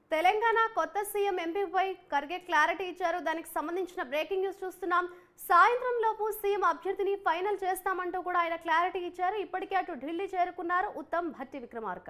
తెలంగాణ కొత్త CM ఎంపీపై Kharge clarity ఇచ్చారు. దానికి సంబంధించిన బ్రేకింగ్ న్యూస్ చూస్తున్నాం. సాయంత్రం లోపు సీఎం అభ్యర్థిని ఫైనల్ చేస్తామంటూ కూడా ఆయన క్లారిటీ ఇచ్చారు. ఇప్పటికే అటు ఢిల్లీ చేరుకున్నారు ఉత్తమ్ భట్టి విక్రమార్క.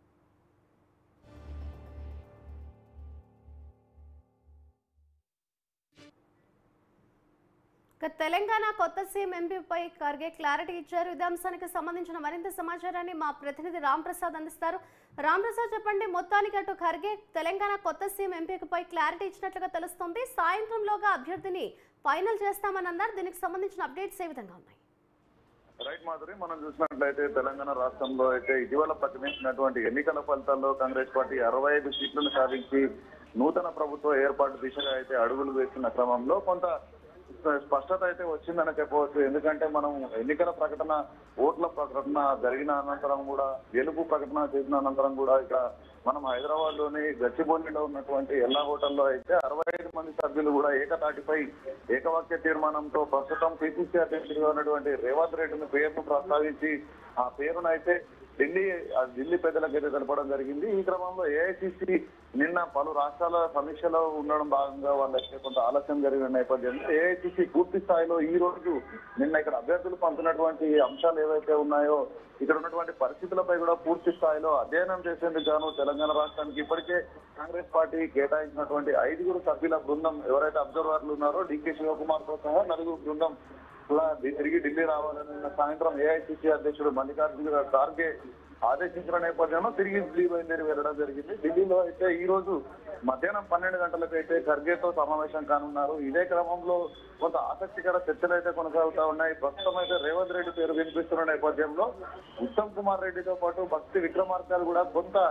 తెలంగాణ కొత్త సీఎం ఎంపీపై ఖర్గే క్లారిటీ ఇచ్చారు. ఇదే అంశానికి సంబంధించిన మరింత సమాచారాన్ని మా ప్రతినిధి రామ్ ప్రసాద్ అందిస్తారు. రామ్ ప్రసాద్, చెప్పండి, మొత్తానికి అటు ఖర్గే తెలంగాణ కొత్త సీఎం ఎంపీపై క్లారిటీ ఇచ్చినట్లుగా తెలుస్తోంది. సాయంత్రంలోగా అభ్యర్థిని ఫైనల్ చేస్తామని అన్నారు. దీనికి సంబంధించిన అప్డేట్స్ ఏ విధంగా ఉన్నాయి? రైట్ మాధురి, మనం చూసినట్లయితే తెలంగాణ రాష్ట్రంలో అయితే ఇటీవల ప్రకటించినటువంటి ఎన్నికల ఫలితాల్లో కాంగ్రెస్ పార్టీ 65 సీట్లను సాధించి నూతన ప్రభుత్వ ఏర్పాటు దిశగా అయితే అడుగులు వేస్తున్న క్రమంలో కొంత స్పష్టత అయితే వచ్చిందని చెప్పవచ్చు. ఎందుకంటే మనం ఎన్నికల ప్రకటన, ఓట్ల ప్రకటన జరిగిన అనంతరం కూడా, గెలుపు ప్రకటన చేసిన అనంతరం కూడా ఇక్కడ మనం హైదరాబాద్ లోని గచ్చిబౌలిలో ఉన్నటువంటి ఎల్లా హోటల్లో అయితే 65 మంది సభ్యులు కూడా ఏకతాటిపై ఏకవాక్య తీర్మానంతో ప్రస్తుతం పిసిసి అధ్యక్షుడిగా ఉన్నటువంటి రేవంత్ రెడ్డిని పేరును ప్రస్తావించి ఆ పేరునైతే ఢిల్లీ పెద్దలకైతే తెలపడం జరిగింది. ఈ క్రమంలో ఏఐసిసి నిన్న పలు రాష్ట్రాల సమీక్షలో ఉండడం భాగంగా వాళ్ళకి కొంత ఆలస్యం జరిగిన నేపథ్యంలో ఏఐసిసి పూర్తి స్థాయిలో ఈ రోజు నిన్న ఇక్కడ అభ్యర్థులు పంపినటువంటి అంశాలు ఏవైతే ఉన్నాయో ఇక్కడ ఉన్నటువంటి పరిస్థితులపై కూడా పూర్తి స్థాయిలో అధ్యయనం చేసేందుకు గాను తెలంగాణ రాష్ట్రానికి ఇప్పటికే కాంగ్రెస్ పార్టీ కేటాయించినటువంటి 5 సభ్యుల బృందం ఎవరైతే అబ్జర్వర్లు ఉన్నారో డికే శివకుమార్ తో సహా 4 బృందం తిరిగి ఢిల్లీ రావాలని సాయంత్రం ఏఐసిసి అధ్యక్షుడు మల్లికార్జున ఖార్గే ఆదేశించిన నేపథ్యంలో తిరిగి ఢిల్లీ బయలుదేరి వెళ్ళడం జరిగింది. ఢిల్లీలో అయితే ఈ రోజు మధ్యాహ్నం 12 గంటలకు అయితే ఖర్గేతో సమావేశం కానున్నారు. ఇదే క్రమంలో కొంత ఆసక్తికర చర్చలు అయితే కొనసాగుతా ఉన్నాయి. ప్రస్తుతం అయితే రేవంత్ రెడ్డి పేరు వినిపిస్తున్న నేపథ్యంలో ఉత్తమ్ కుమార్ రెడ్డితో పాటు భట్టి విక్రమార్కలు కూడా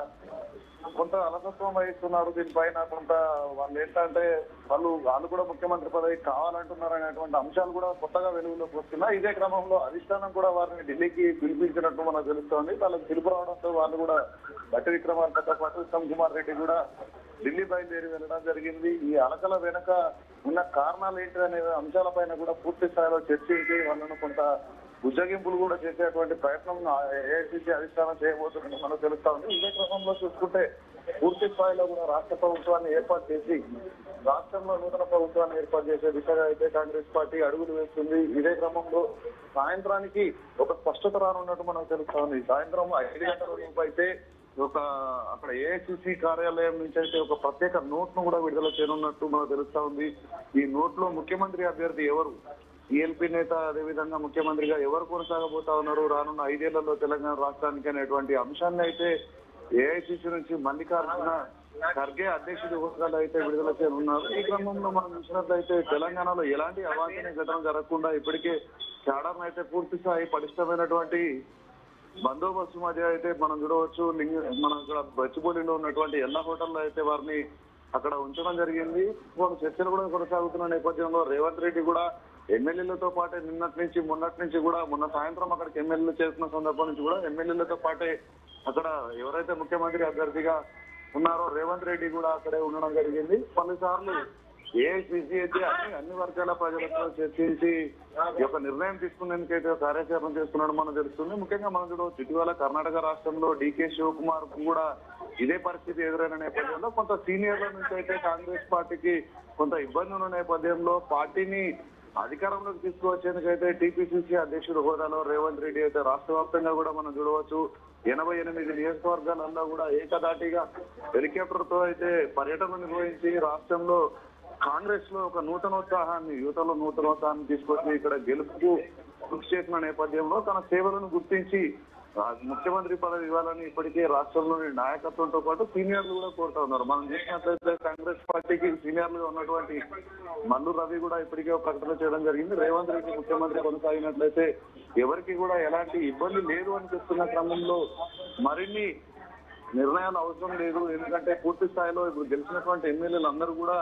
కొంత అలసత్వం వహిస్తున్నారు. దీనిపైన కొంత వాళ్ళు ఏంటంటే వాళ్ళు కూడా ముఖ్యమంత్రి పదవి కావాలంటున్నారు అనేటువంటి అంశాలు కూడా కొత్తగా వెలుగులోకి వస్తున్నాయి. ఇదే క్రమంలో అధిష్టానం కూడా వారిని ఢిల్లీకి పిలిపించినట్టు మనకు తెలుస్తోంది. వాళ్ళకి పిలుపు రావడంతో వాళ్ళు కూడా భట్టి విక్రమార్కతో పాటు ఉత్తమ్ కుమార్ రెడ్డి కూడా ఢిల్లీ బయలుదేరి వెళ్ళడం జరిగింది. ఈ అలకల వెనుక ఉన్న కారణాలు ఏంటి అనే అంశాలపైన కూడా పూర్తి స్థాయిలో చర్చించి వాళ్ళను కొంత ఉజ్జగింపులు కూడా చేసేటువంటి ప్రయత్నం ఏఐసిసి అధిష్టానం చేయబోతుందని మనకు తెలుస్తా ఉంది. ఇదే క్రమంలో చూసుకుంటే పూర్తి స్థాయిలో కూడా రాష్ట్ర ప్రభుత్వాన్ని ఏర్పాటు చేసి రాష్ట్రంలో నూతన ప్రభుత్వాన్ని ఏర్పాటు చేసే దిశగా అయితే కాంగ్రెస్ పార్టీ అడుగులు వేస్తుంది. ఇదే క్రమంలో సాయంత్రానికి ఒక స్పష్టత రానున్నట్టు మనకు తెలుస్తా ఉంది. సాయంత్రం 5 గంటల లోపు అయితే అక్కడ ఏఐసిసి కార్యాలయం నుంచి అయితే ఒక ప్రత్యేక నోట్ ను కూడా విడుదల చేయనున్నట్టు మనకు తెలుస్తా ఉంది. ఈ నోట్ లో ముఖ్యమంత్రి అభ్యర్థి ఎవరు, టీఎల్పీ నేత, అదేవిధంగా ముఖ్యమంత్రిగా ఎవరు కొనసాగబోతా ఉన్నారు రానున్న 5 ఏళ్లలో తెలంగాణ రాష్ట్రానికి అనేటువంటి అంశాన్ని అయితే ఏఐసిసి నుంచి మల్లికార్జున ఖర్గే అధ్యక్షుడి హోదాలో అయితే విడుదల చేయనున్నారు. ఈ క్రమంలో మనం చూసినట్లయితే తెలంగాణలో ఎలాంటి అవాంఛనీయ ఘటన జరగకుండా ఇప్పటికే కేడర్ను అయితే పూర్తి స్థాయి పటిష్టమైనటువంటి బందోబస్తు మధ్య అయితే మనం చూడవచ్చు. మనం ఇక్కడ గచ్చిబౌలిలో ఉన్నటువంటి ఎల్లా హోటల్లో అయితే వారిని అక్కడ ఉంచడం జరిగింది. కొన్ని చర్చలు కూడా కొనసాగుతున్న నేపథ్యంలో రేవంత్ రెడ్డి కూడా ఎమ్మెల్యేలతో పాటే మొన్నటి నుంచి కూడా మొన్న సాయంత్రం అక్కడికి ఎమ్మెల్యేలు చేస్తున్న సందర్భం నుంచి కూడా ఎమ్మెల్యేలతో పాటే అక్కడ ఎవరైతే ముఖ్యమంత్రి అభ్యర్థిగా ఉన్నారో రేవంత్ రెడ్డి కూడా అక్కడే ఉండడం జరిగింది. పలుసార్లు ఏఐసిసి అయితే అన్ని వర్గాల ప్రజలతో చర్చించి ఒక నిర్ణయం తీసుకునేందుకైతే కార్యాచరణ చేస్తున్నాడు మనం తెలుస్తుంది. ముఖ్యంగా మనం చూడవచ్చు ఇటీవల కర్ణాటక రాష్ట్రంలో డికే శివకుమార్ కూడా ఇదే పరిస్థితి ఎదురైన నేపథ్యంలో కొంత సీనియర్ల నుంచి అయితే కాంగ్రెస్ పార్టీకి కొంత ఇబ్బంది ఉన్న నేపథ్యంలో పార్టీని అధికారంలోకి తీసుకువచ్చేందుకైతే టీపీసీసీ అధ్యక్షుడు హోదాలో రేవంత్ రెడ్డి అయితే రాష్ట్ర వ్యాప్తంగా కూడా మనం చూడవచ్చు 88 నియోజకవర్గాలలో కూడా ఏకదాటిగా హెలికాప్టర్ తో అయితే పర్యటన నిర్వహించి రాష్ట్రంలో కాంగ్రెస్ లో ఒక యువతలో నూతనోత్సాహాన్ని తీసుకొచ్చి ఇక్కడ గెలుపుకు కృషి చేసిన నేపథ్యంలో తన సేవలను గుర్తించి ముఖ్యమంత్రి పదవి ఇవ్వాలని ఇప్పటికే రాష్ట్రంలోని నాయకత్వంతో పాటు సీనియర్లు కూడా కోరుతా ఉన్నారు. మనం చూసినట్లయితే కాంగ్రెస్ పార్టీకి సీనియర్లుగా ఉన్నటువంటి మల్లు రవి కూడా ఇప్పటికే ప్రకటన చేయడం జరిగింది. రేవంత్ రెడ్డి ముఖ్యమంత్రి కొనసాగినట్లయితే ఎవరికి కూడా ఎలాంటి ఇబ్బంది లేదు అని చెప్తున్న క్రమంలో మరిన్ని నిర్ణయాలు అవసరం లేదు. ఎందుకంటే పూర్తి స్థాయిలో ఇప్పుడు గెలిచినటువంటి ఎమ్మెల్యేలు అందరూ కూడా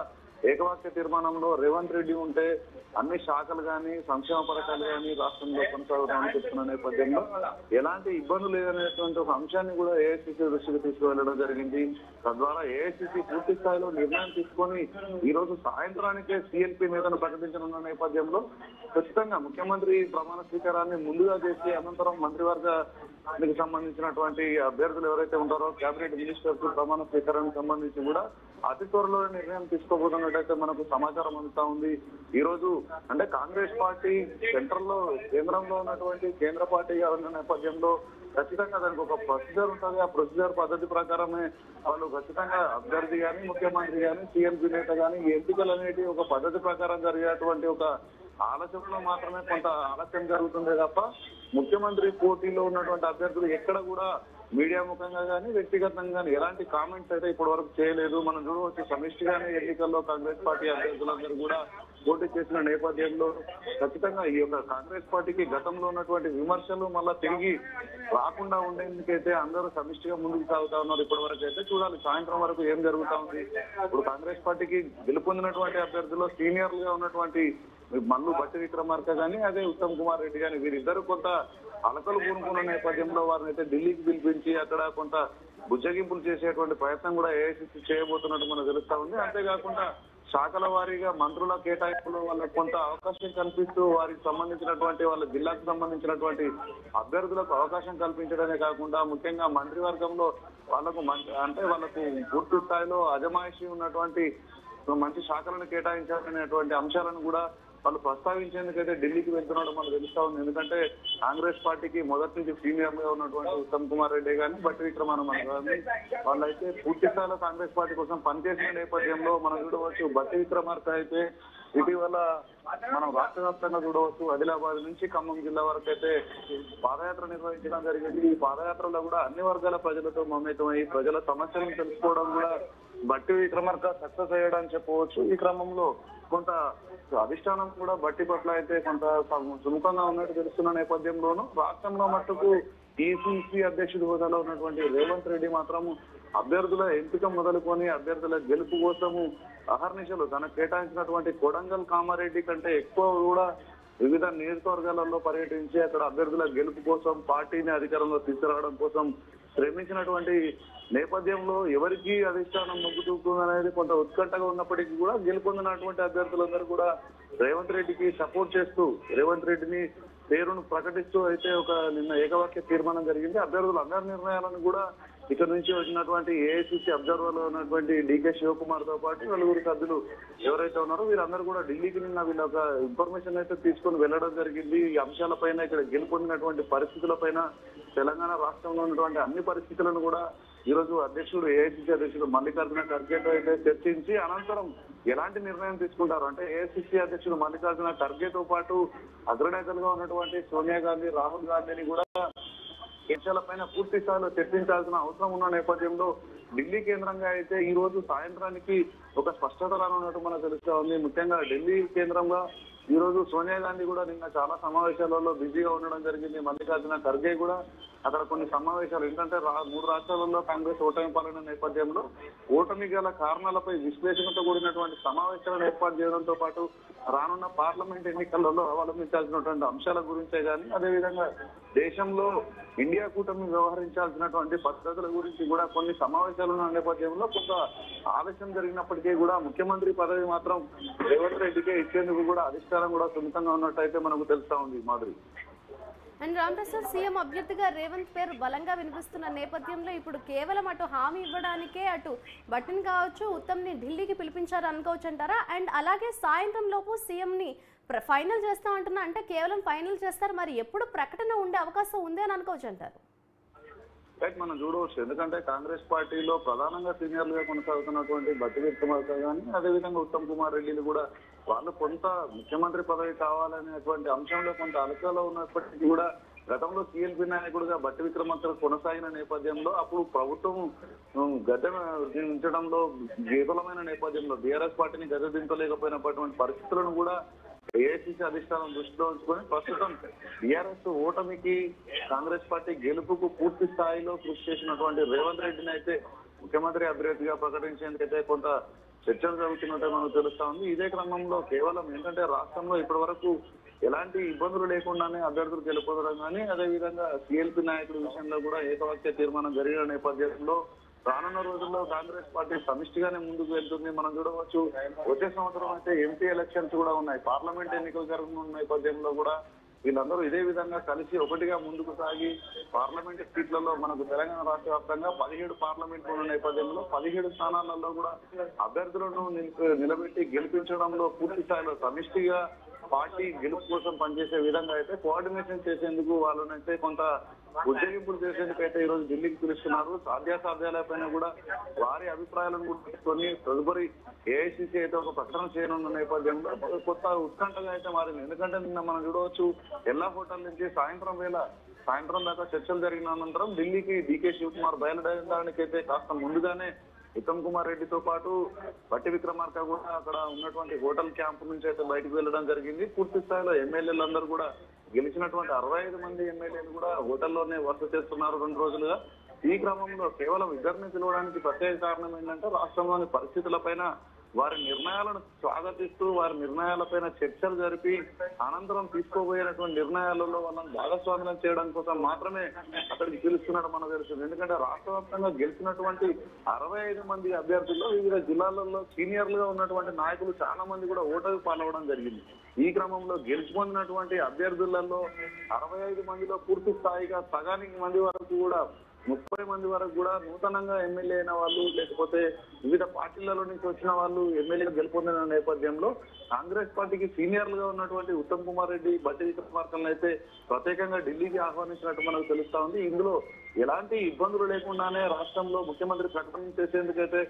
ఏకవాక్య తీర్మానంలో రేవంత్ రెడ్డి ఉంటే అన్ని శాఖలు కానీ సంక్షేమ పథకాలు కానీ రాష్ట్రంలో కొనసాగుతామని చెప్తున్న నేపథ్యంలో ఎలాంటి ఇబ్బందులు లేదనేటువంటి ఒక అంశాన్ని కూడా ఏఐసిసి దృష్టికి తీసుకువెళ్లడం జరిగింది. తద్వారా ఏఐసిసి పూర్తి స్థాయిలో నిర్ణయం తీసుకొని ఈ రోజు సాయంత్రానికే సిఎల్పి నేతను ప్రకటించనున్న నేపథ్యంలో ఖచ్చితంగా ముఖ్యమంత్రి ప్రమాణ స్వీకారాన్ని ముందుగా చేసి అనంతరం మంత్రివర్గానికి సంబంధించినటువంటి అభ్యర్థులు ఎవరైతే ఉంటారో కేబినెట్ మినిస్టర్స్ ప్రమాణ స్వీకారానికి సంబంధించి కూడా అతి త్వరలో నిర్ణయం తీసుకోబోతున్నట్టయితే మనకు సమాచారం అందుతా ఉంది. ఈ రోజు అంటే కాంగ్రెస్ పార్టీ కేంద్రంలో ఉన్నటువంటి కేంద్ర పార్టీగా ఉన్న నేపథ్యంలో ఖచ్చితంగా దానికి ఒక ప్రొసీజర్ ఉంటుంది. ఆ ప్రొసీజర్ పద్ధతి ప్రకారమే వాళ్ళు ఖచ్చితంగా అభ్యర్థి కానీ ముఖ్యమంత్రి కానీ సీఎంపీ నేత కానీ ఎంపికలు అనేవి ఒక పద్ధతి ప్రకారం జరిగేటువంటి ఒక ఆలోచనలో మాత్రమే కొంత ఆలస్యం జరుగుతుంది తప్ప ముఖ్యమంత్రి పోటీలో ఉన్నటువంటి అభ్యర్థులు ఎక్కడ కూడా మీడియా ముఖంగా కానీ వ్యక్తిగతంగా కానీ ఎలాంటి కామెంట్స్ అయితే ఇప్పటి వరకు చేయలేదు. మనం చూడవచ్చు సమిష్టిగానే ఎన్నికల్లో కాంగ్రెస్ పార్టీ అభ్యర్థులందరూ కూడా పోటీ చేసిన నేపథ్యంలో ఖచ్చితంగా ఈ యొక్క కాంగ్రెస్ పార్టీకి గతంలో ఉన్నటువంటి విమర్శలు మళ్ళా తిరిగి రాకుండా ఉండేందుకైతే అందరూ సమిష్టిగా ముందుకు సాగుతా ఉన్నారు. ఇప్పటి వరకు అయితే చూడాలి సాయంత్రం వరకు ఏం జరుగుతా ఉంది. ఇప్పుడు కాంగ్రెస్ పార్టీకి గెలుపొందినటువంటి అభ్యర్థుల్లో సీనియర్లుగా ఉన్నటువంటి మల్లు బట్టి విక్రమార్క కానీ అదే ఉత్తమ్ కుమార్ రెడ్డి కానీ వీరిద్దరు కొంత అలకలు పూనుకున్న నేపథ్యంలో వారిని అయితే ఢిల్లీకి పిలిపించి అక్కడ కొంత బుజ్జగింపులు చేసేటువంటి ప్రయత్నం కూడా ఏఐసిసి చేయబోతున్నట్టు మనకు తెలుస్తా ఉంది. అంతేకాకుండా శాఖల వారీగా మంత్రుల కేటాయింపులో వాళ్ళకి కొంత అవకాశం కల్పిస్తూ వారికి సంబంధించినటువంటి వాళ్ళ జిల్లాకు సంబంధించినటువంటి అభ్యర్థులకు అవకాశం కల్పించడమే కాకుండా ముఖ్యంగా మంత్రివర్గంలో వాళ్ళకు పూర్తి స్థాయిలో అజమాయిషీ ఉన్నటువంటి మంచి శాఖలను కేటాయించాలనేటువంటి అంశాలను కూడా వాళ్ళు ప్రస్తావించేందుకైతే ఢిల్లీకి వెళ్తున్నాడు మనకు తెలుస్తా ఉంది. ఎందుకంటే కాంగ్రెస్ పార్టీకి మొదటి నుంచి సీనియర్ గా ఉన్నటువంటి ఉత్తమ్ కుమార్ రెడ్డి కానీ బట్టి విక్రమార్క కానీ వాళ్ళైతే పూర్తి స్థాయిలో కాంగ్రెస్ పార్టీ కోసం పనిచేసిన నేపథ్యంలో మనం చూడవచ్చు. బట్టి విక్రమార్క అయితే ఇటీవల మనం రాష్ట్ర వ్యాప్తంగా చూడవచ్చు ఆదిలాబాద్ నుంచి ఖమ్మం జిల్లా వరకు అయితే పాదయాత్ర నిర్వహించడం జరిగింది. ఈ పాదయాత్రలో కూడా అన్ని వర్గాల ప్రజలతో మమేకమై ప్రజల సమస్యలను తెలుసుకోవడం కూడా బట్టి విక్రమార్క సక్సెస్ అయ్యాడని చెప్పవచ్చు. ఈ క్రమంలో కొంత అధిష్టానం కూడా బట్టి పట్ల అయితే కొంత సుముఖంగా ఉన్నట్టు తెలుస్తున్న నేపథ్యంలోనూ రాష్ట్రంలో మట్టుకు టీసీసీ అధ్యక్షుడి హోదాలో ఉన్నటువంటి రేవంత్ రెడ్డి మాత్రం అభ్యర్థుల ఎంపిక మొదలుకొని అభ్యర్థుల గెలుపు కోసము అహర్నిశలు తనకు కేటాయించినటువంటి కొడంగల్ కామారెడ్డి కంటే ఎక్కువ కూడా వివిధ నియోజకవర్గాలలో పర్యటించి అక్కడ అభ్యర్థుల గెలుపు కోసం పార్టీని అధికారంలో తీసుకురావడం కోసం శ్రమించినటువంటి నేపథ్యంలో ఎవరికి అధిష్టానం మొగ్గుతూకుందనేది కొంత ఉత్కంఠగా ఉన్నప్పటికీ కూడా గెలుపొందినటువంటి అభ్యర్థులందరూ కూడా రేవంత్ రెడ్డికి సపోర్ట్ చేస్తూ రేవంత్ రెడ్డిని పేరును ప్రకటిస్తూ అయితే ఒక నిన్న ఏకవాక్య తీర్మానం జరిగింది. అభ్యర్థుల అందరి నిర్ణయాలను కూడా ఇక్కడ నుంచి వచ్చినటువంటి ఏఐసిసి అబ్జర్వర్ లో ఉన్నటువంటి డికే శివకుమార్ తో పాటు నలుగురు సభ్యులు ఎవరైతే ఉన్నారో వీరందరూ కూడా ఢిల్లీకి నిన్న వీళ్ళ ఒక ఇన్ఫర్మేషన్ అయితే తీసుకొని వెళ్ళడం జరిగింది. ఈ అంశాలపైన ఇక్కడ గెలుపొందినటువంటి పరిస్థితులపైన తెలంగాణ రాష్ట్రంలో ఉన్నటువంటి అన్ని పరిస్థితులను కూడా ఈ రోజు ఏఐసిసి అధ్యక్షుడు మల్లికార్జున ఖర్గేతో అయితే చర్చించి అనంతరం ఎలాంటి నిర్ణయం తీసుకుంటారు అంటే ఏఐసిసి అధ్యక్షుడు మల్లికార్జున ఖర్గేతో పాటు అగ్రనేతలుగా ఉన్నటువంటి సోనియా గాంధీ రాహుల్ గాంధీని కూడా విషయాలపైన పూర్తి స్థాయిలో చర్చించాల్సిన అవసరం ఉన్న నేపథ్యంలో ఢిల్లీ కేంద్రంగా అయితే ఈ రోజు సాయంత్రానికి ఒక స్పష్టత రానున్నట్టు మనకు తెలుస్తా ఉంది. ముఖ్యంగా ఢిల్లీ కేంద్రంగా ఈ రోజు సోనియా గాంధీ కూడా నిన్న చాలా సమావేశాలలో బిజీగా ఉండడం జరిగింది. మల్లికార్జున ఖర్గే కూడా అక్కడ కొన్ని సమావేశాలు ఏంటంటే 3 రాష్ట్రాలలో కాంగ్రెస్ ఓటమి పాలన నేపథ్యంలో ఓటమి గల కారణాలపై విశ్లేషణతో కూడినటువంటి సమావేశాలను ఏర్పాటు చేయడంతో పాటు రానున్న పార్లమెంట్ ఎన్నికలలో అవలంబించాల్సినటువంటి అంశాల గురించే కానీ అదేవిధంగా దేశంలో ఇండియా కూటమి వ్యవహరించాల్సినటువంటి పద్ధతుల గురించి కూడా కొన్ని సమావేశాలు ఉన్న నేపథ్యంలో కొంత ఆలస్యం జరిగినప్పటికీ కూడా ముఖ్యమంత్రి పదవి మాత్రం రేవంత్ రెడ్డికే ఇచ్చేందుకు కూడా అధిష్టానం కూడా సున్నితంగా ఉన్నట్టయితే మనకు తెలుస్తా ఉంది మాధురి. అండ్ రాంప్రసాద్ సీఎం అభ్యర్థిగా రేవంత్ పేరు బలంగా వినిపిస్తున్న నేపథ్యంలో ఇప్పుడు కేవలం అటు హామీ ఇవ్వడానికే అటు బట్టిని కావచ్చు ఉత్తమ్ని ఢిల్లీకి పిలిపించారు అనుకోవచ్చు అంటారా? అండ్ అలాగే సాయంత్రం లోపు సీఎంని ఫైనల్ చేస్తామంటున్నా అంటే కేవలం ఫైనల్ చేస్తారు, మరి ఎప్పుడు ప్రకటన ఉండే అవకాశం ఉంది అని అనుకోవచ్చు అంటారు? రైట్, మనం చూడవచ్చు. ఎందుకంటే కాంగ్రెస్ పార్టీలో ప్రధానంగా సీనియర్లుగా కొనసాగుతున్నటువంటి బట్టి విక్రమార్క కానీ అదేవిధంగా ఉత్తమ్ కుమార్ రెడ్డిలు కూడా వాళ్ళు కొంత ముఖ్యమంత్రి పదవి కావాలనేటువంటి అంశంలో కొంత అలకలో ఉన్నప్పటికీ కూడా గతంలో సిఎల్పి నాయకుడిగా బట్టి విక్రమార్క కొనసాగిన నేపథ్యంలో అప్పుడు ప్రభుత్వం గద్దె దించడంలో విఫలమైన నేపథ్యంలో బీఆర్ఎస్ పార్టీని గద్దె దించలేకపోయినటువంటి పరిస్థితులను కూడా ఏఐసిసి అధిష్టానం దృష్టిలో ఉంచుకొని ప్రస్తుతం టీఆర్ఎస్ ఓటమికి కాంగ్రెస్ పార్టీ గెలుపుకు పూర్తి స్థాయిలో కృషి చేసినటువంటి రేవంత్ రెడ్డిని అయితే ముఖ్యమంత్రి అభ్యర్థిగా ప్రకటించేందుకైతే కొంత చర్చలు జరుగుతున్నట్టు మనకు తెలుస్తా ఉంది. ఇదే క్రమంలో కేవలం ఏంటంటే రాష్ట్రంలో ఇప్పటి వరకు ఎలాంటి ఇబ్బందులు లేకుండానే అభ్యర్థులు గెలుపొందడం కానీ అదేవిధంగా సిఎల్పి నాయకుల విషయంలో కూడా ఏకవాక్య తీర్మానం జరిగిన నేపథ్యంలో రానున్న రోజుల్లో కాంగ్రెస్ పార్టీ సమిష్టిగానే ముందుకు వెళ్తుంది. మనం చూడవచ్చు వచ్చే సంవత్సరం అయితే ఎంపీ ఎలక్షన్స్ కూడా ఉన్నాయి, పార్లమెంట్ ఎన్నికలు జరుగుతున్న నేపథ్యంలో కూడా వీళ్ళందరూ ఇదే విధంగా కలిసి ఒకటిగా ముందుకు సాగి పార్లమెంట్ సీట్లలో మనకు తెలంగాణ రాష్ట్ర వ్యాప్తంగా 17 పార్లమెంట్లు ఉన్న నేపథ్యంలో 17 స్థానాలలో కూడా అభ్యర్థులను నిలబెట్టి గెలిపించడంలో పూర్తి స్థాయిలో సమిష్టిగా పార్టీ గెలుపు కోసం పనిచేసే విధంగా అయితే కోఆర్డినేషన్ చేసేందుకు వాళ్ళనైతే కొంత ఉజ్జగింపులు చేసేందుకు అయితే ఈ రోజు ఢిల్లీకి పిలుస్తున్నారు. సాధ్యాసాధ్యాలపైన కూడా వారి అభిప్రాయాలను కూడా తీసుకొని తదుపరి ఏఐసిసి అయితే ఒక ప్రకటన చేయనున్న నేపథ్యంలో కొత్త ఉత్కంఠగా అయితే మారింది. ఎందుకంటే నిన్న మనం చూడవచ్చు ఎల్లా హోటల్ నుంచి సాయంత్రం దాకా చర్చలు జరిగిన అనంతరం ఢిల్లీకి డీకే శివకుమార్ బయలుదేరడానికి అయితే కాస్త ముందుగానే ఉత్తమ్ కుమార్ రెడ్డితో పాటు బట్టి విక్రమార్క కూడా అక్కడ ఉన్నటువంటి హోటల్ క్యాంప్ నుంచి అయితే బయటకు వెళ్ళడం జరిగింది. పూర్తి స్థాయిలో ఎమ్మెల్యేలందరూ కూడా గెలిచినటువంటి 65 మంది ఎమ్మెల్యేలు కూడా హోటల్లోనే వసతి చేస్తున్నారు 2 రోజులుగా. ఈ క్రమంలో కేవలం ఇద్దరిని పిలవడానికి ప్రత్యేక కారణం ఏంటంటే రాష్ట్రంలోని పరిస్థితులపైన వారి నిర్ణయాలను స్వాగతిస్తూ వారి నిర్ణయాలపైన చర్చలు జరిపి అనంతరం తీసుకోబోయేటువంటి నిర్ణయాలలో వాళ్ళని భాగస్వామ్యం చేయడం కోసం మాత్రమే అక్కడికి పిలుస్తున్నాడు మనకు తెలుస్తుంది. ఎందుకంటే రాష్ట్ర వ్యాప్తంగా గెలిచినటువంటి 65 మంది అభ్యర్థుల్లో వివిధ జిల్లాలలో సీనియర్లుగా ఉన్నటువంటి నాయకులు చాలా మంది కూడా ఓటమి పాల్గొనడం జరిగింది. ఈ క్రమంలో గెలుచుకున్నటువంటి అభ్యర్థులలో 65 మందిలో పూర్తి స్థాయిగా సగానికి మంది వరకు కూడా 30 మంది వరకు కూడా నూతనంగా ఎమ్మెల్యే అయిన వాళ్ళు లేకపోతే వివిధ పార్టీలలో నుంచి వచ్చిన వాళ్ళు ఎమ్మెల్యేలు గెలుపొందిన నేపథ్యంలో కాంగ్రెస్ పార్టీకి సీనియర్లుగా ఉన్నటువంటి ఉత్తమ్ కుమార్ రెడ్డి బట్టి విక్రమార్కలను అయితే ప్రత్యేకంగా ఢిల్లీకి ఆహ్వానించినట్టు మనకు తెలుస్తా ఉంది. ఇందులో ఎలాంటి ఇబ్బందులు లేకుండానే రాష్ట్రంలో ముఖ్యమంత్రి ప్రకటన చేసేందుకైతే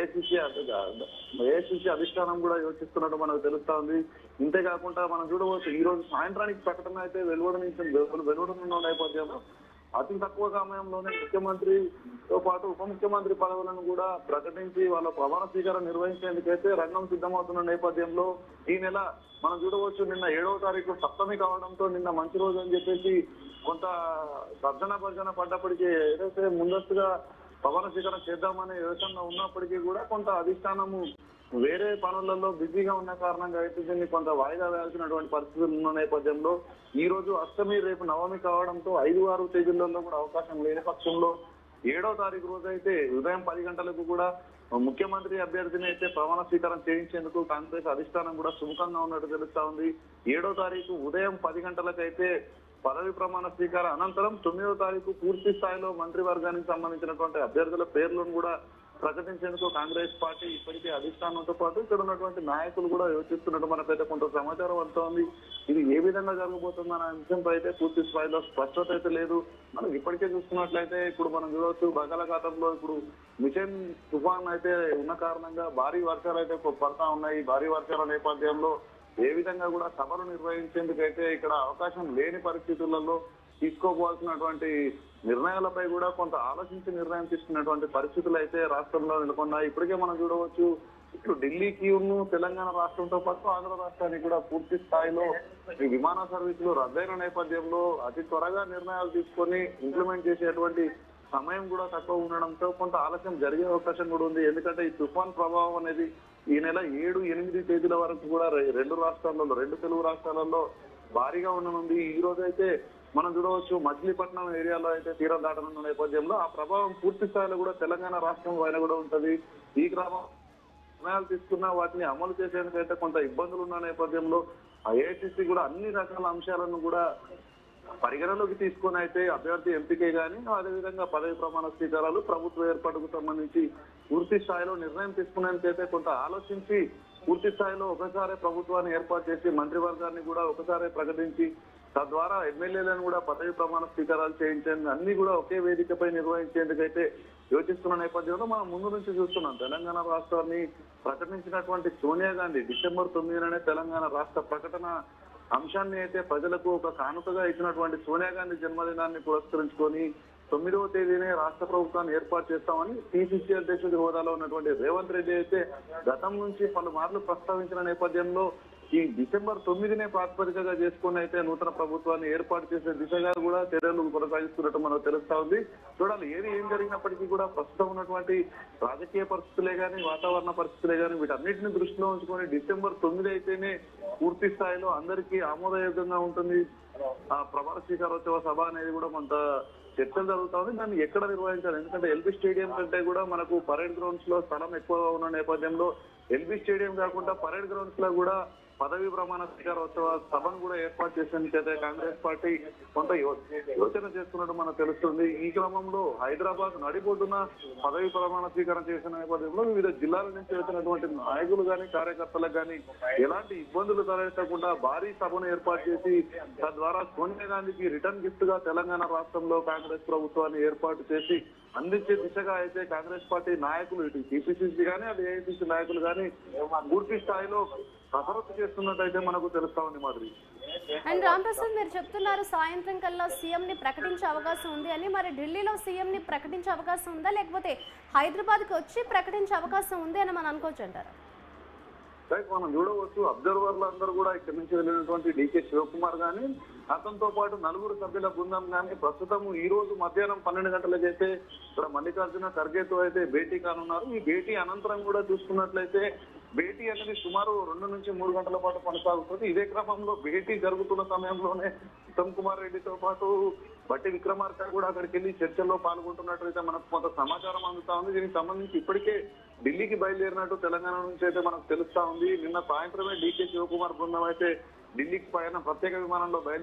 ఏఐసిసి అధిష్టానం కూడా యోచిస్తున్నట్టు మనకు తెలుస్తా ఉంది. ఇంతేకాకుండా మనం చూడవచ్చు ఈ రోజు సాయంత్రానికి ప్రకటన అయితే వెలువడనున్న నేపథ్యంలో అతి తక్కువ సమయంలోనే ముఖ్యమంత్రితో పాటు ఉప ముఖ్యమంత్రి పదవులను కూడా ప్రకటించి వాళ్ళ ప్రమాణ స్వీకారం నిర్వహించేందుకైతే రంగం సిద్ధమవుతున్న నేపథ్యంలో ఈ నెల మనం చూడవచ్చు నిన్న 7వ తారీఖు సప్తమి కావడంతో నిన్న మంచి రోజు అని చెప్పేసి కొంత భర్జన పడ్డప్పటికీ ఏదైతే ముందస్తుగా ప్రమాణ స్వీకారం చేద్దామనే యోచనలో ఉన్నప్పటికీ కూడా కొంత అధిష్టానము వేరే పనులలో బిజీగా ఉన్న కారణంగా అయితే దీన్ని కొంత వాయిదా వేయాల్సినటువంటి పరిస్థితులు ఉన్న నేపథ్యంలో ఈ రోజు అష్టమి రేపు నవమి కావడంతో 5-6 తేదీలలో కూడా అవకాశం లేని పక్షంలో 7వ తారీఖు రోజు అయితే ఉదయం 10 గంటలకు కూడా ముఖ్యమంత్రి అభ్యర్థిని అయితే ప్రమాణ స్వీకారం చేయించేందుకు కాంగ్రెస్ అధిష్టానం కూడా సుముఖంగా ఉన్నట్టు తెలుస్తా ఉంది. 7వ తారీఖు ఉదయం 10 గంటలకైతే పదవి ప్రమాణ స్వీకారం అనంతరం 9వ తారీఖు పూర్తి స్థాయిలో మంత్రివర్గానికి సంబంధించినటువంటి అభ్యర్థుల పేర్లను కూడా ప్రకటించేందుకు కాంగ్రెస్ పార్టీ ఇప్పటికే అధిష్టానంతో పాటు ఇక్కడ ఉన్నటువంటి నాయకులు కూడా యోచిస్తున్నట్టు మనకైతే కొంత సమాచారం వస్తోంది. ఇది ఏ విధంగా జరగబోతుందన్న అంశంపై అయితే పూర్తి స్థాయిలో స్పష్టత అయితే లేదు. మనం ఇప్పటికే చూసుకున్నట్లయితే ఇప్పుడు మనం చూడవచ్చు బంగాళాఖాతంలో ఇప్పుడు మిషన్ తుఫాన్ అయితే ఉన్న కారణంగా భారీ వర్షాలు అయితే పడతా ఉన్నాయి. భారీ వర్షాల నేపథ్యంలో ఏ విధంగా కూడా సభలు నిర్వహించేందుకైతే ఇక్కడ అవకాశం లేని పరిస్థితులలో తీసుకోవాల్సినటువంటి నిర్ణయాలపై కూడా కొంత ఆలోచించి నిర్ణయం తీసుకున్నటువంటి పరిస్థితులు అయితే రాష్ట్రంలో నెలకొన్నాయి. ఇప్పటికే మనం చూడవచ్చు ఇప్పుడు ఢిల్లీకి తెలంగాణ రాష్ట్రంతో పాటు ఆంధ్ర రాష్ట్రానికి కూడా పూర్తి స్థాయిలో ఈ విమాన సర్వీసులు రద్దయిన నేపథ్యంలో అతి త్వరగా నిర్ణయాలు తీసుకొని ఇంప్లిమెంట్ చేసేటువంటి సమయం కూడా తక్కువ ఉండడంతో కొంత ఆలస్యం జరిగే అవకాశం కూడా ఉంది. ఎందుకంటే ఈ తుఫాన్ ప్రభావం అనేది ఈ నెల 7-8 తేదీల వరకు కూడా 2 తెలుగు రాష్ట్రాలలో భారీగా ఉండనుంది. ఈ రోజు అయితే మనం చూడవచ్చు మచిలీపట్నం ఏరియాలో అయితే తీరం దాటనున్న నేపథ్యంలో ఆ ప్రభావం పూర్తి స్థాయిలో కూడా తెలంగాణ రాష్ట్రం పైన కూడా ఉంటది. ఈ క్రమం నిర్ణయాలు తీసుకున్న వాటిని అమలు చేసేందుకైతే కొంత ఇబ్బందులు ఉన్న నేపథ్యంలో ఏఐసిసి కూడా అన్ని రకాల అంశాలను కూడా పరిగణలోకి తీసుకొని అయితే అభ్యర్థి ఎంపికే కానీ అదేవిధంగా పదవి ప్రమాణ స్వీకారాలు ప్రభుత్వ ఏర్పాటుకు సంబంధించి పూర్తి స్థాయిలో నిర్ణయం తీసుకునేందుకైతే కొంత ఆలోచించి పూర్తి స్థాయిలో ఒకసారి ప్రభుత్వాన్ని ఏర్పాటు చేసి మంత్రివర్గాన్ని కూడా ఒకసారి ప్రకటించి తద్వారా ఎమ్మెల్యేలను కూడా పదవి ప్రమాణ స్వీకారాలు చేయించేందుకు అన్ని కూడా ఒకే వేదికపై నిర్వహించేందుకైతే యోచిస్తున్న నేపథ్యంలో మనం ముందు నుంచి చూస్తున్నాం. తెలంగాణ రాష్ట్రాన్ని ప్రకటించినటువంటి సోనియా గాంధీ డిసెంబర్ 9 తెలంగాణ రాష్ట్ర ప్రకటన అంశాన్ని అయితే ప్రజలకు ఒక కానుకగా ఇచ్చినటువంటి సోనియా గాంధీ జన్మదినాన్ని పురస్కరించుకొని 9వ తేదీనే రాష్ట్ర ప్రభుత్వాన్ని ఏర్పాటు చేస్తామని పిసిసి అధ్యక్షుడి హోదాలో ఉన్నటువంటి రేవంత్ రెడ్డి అయితే గతం నుంచి పలుమార్లు ప్రస్తావించిన నేపథ్యంలో ఈ డిసెంబర్ 9నే ప్రాతిపదికగా చేసుకుని అయితే నూతన ప్రభుత్వాన్ని ఏర్పాటు చేసే దిశగా కూడా చర్యలు కొనసాగిస్తున్నట్టు మనకు తెలుస్తా ఉంది. చూడాలి ఏం జరిగినప్పటికీ కూడా ప్రస్తుతం ఉన్నటువంటి రాజకీయ పరిస్థితులే గానీ, వాతావరణ పరిస్థితులే గానీ వీటన్నిటిని దృష్టిలో ఉంచుకొని డిసెంబర్ 9 అయితేనే పూర్తి స్థాయిలో అందరికీ ఆమోదయోగ్యంగా ఉంటుంది. ఆ ప్రమాణ స్వీకారోత్సవ సభ అనేది కూడా కొంత చర్చలు జరుగుతా ఉంది. దాన్ని ఎక్కడ నిర్వహించాలి? ఎందుకంటే ఎల్బీ స్టేడియం కంటే కూడా మనకు పరేడ్ గ్రౌండ్స్ లో స్థలం ఎక్కువగా ఉన్న నేపథ్యంలో ఎల్బీ స్టేడియం కాకుండా పరేడ్ గ్రౌండ్స్ లో కూడా పదవీ ప్రమాణ స్వీకారోత్సవ సభను కూడా ఏర్పాటు చేసేందుకైతే కాంగ్రెస్ పార్టీ కొంత యోచన చేస్తున్నట్టు మనకు తెలుస్తుంది. ఈ క్రమంలో హైదరాబాద్ నడిబొడ్డున పదవీ ప్రమాణ స్వీకారం చేసిన నేపథ్యంలో వివిధ జిల్లాల నుంచి వచ్చినటువంటి నాయకులు కానీ కార్యకర్తలకు కానీ ఎలాంటి ఇబ్బందులు తలెత్తకుండా భారీ సభను ఏర్పాటు చేసి తద్వారా సోనియా గాంధీకి రిటర్న్ గిఫ్ట్ గా తెలంగాణ రాష్ట్రంలో కాంగ్రెస్ ప్రభుత్వాన్ని ఏర్పాటు చేసి అందించే దిశగా అయితే కాంగ్రెస్ పార్టీ నాయకులు ఇటు టీపీసీసీ కానీ అటు ఏఐసీసీ నాయకులు కానీ పూర్తి స్థాయిలో కసరత్తు చేస్తున్నట్టయితే మనకు తెలుస్తా ఉంది మాదిరి. అండ్ రామ్ ప్రసాద్ మీరు చెప్తున్నారు సాయంత్రం కల్లా సీఎం ని ప్రకటించే అవకాశం ఉంది అని. మరి ఢిల్లీలో సీఎం ని ప్రకటించే అవకాశం ఉందా, లేకపోతే హైదరాబాద్ కి వచ్చి ప్రకటించే అవకాశం ఉంది అని మనం అనుకోవచ్చు అంటారా? రైట్, మనం చూడవచ్చు అబ్జర్వర్లు అందరూ కూడా ఇక్కడి నుంచి వెళ్ళినటువంటి డీకే శివకుమార్ గానీ అతనితో పాటు 4 సభ్యుల బృందం కానీ ప్రస్తుతం ఈ రోజు మధ్యాహ్నం 12 గంటలకైతే ఇక్కడ మల్లికార్జున ఖర్గేతో అయితే భేటీ కానున్నారు. ఈ భేటీ అనంతరం కూడా చూసుకున్నట్లయితే భేటీ అనేది సుమారు 2 నుంచి 3 గంటల పాటు కొనసాగుతుంది. ఇదే క్రమంలో భేటీ జరుగుతున్న సమయంలోనే ఉత్తమ్ కుమార్ రెడ్డితో పాటు బట్టి విక్రమార్క కూడా అక్కడికి వెళ్లి చర్చల్లో పాల్గొంటున్నట్లయితే మనకు కొంత సమాచారం అందుతా ఉంది. దీనికి సంబంధించి ఇప్పటికే ఢిల్లీకి బయలుదేరినట్టు తెలంగాణ నుంచి అయితే మనకు తెలుస్తా ఉంది. నిన్న సాయంత్రమే డీకే శివకుమార్ బృందం అయితే ఢిల్లీకి పైన ప్రత్యేక విమానంలో